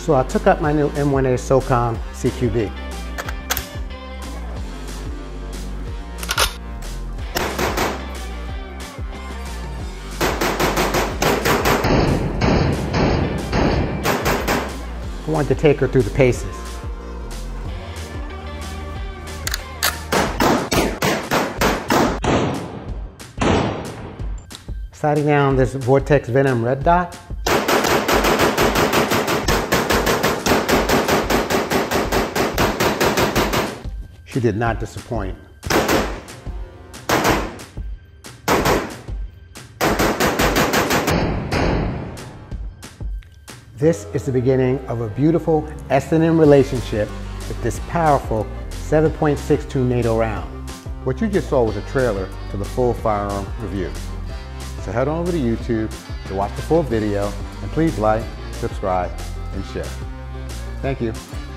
So I took up my new M1A SOCOM CQB. I wanted to take her through the paces. Sighting down this Vortex Venom Red Dot. She did not disappoint. This is the beginning of a beautiful S&M relationship with this powerful 7.62 Nato round. What you just saw was a trailer to the full firearm review. So head on over to YouTube to watch the full video, and please like, subscribe, and share. Thank you.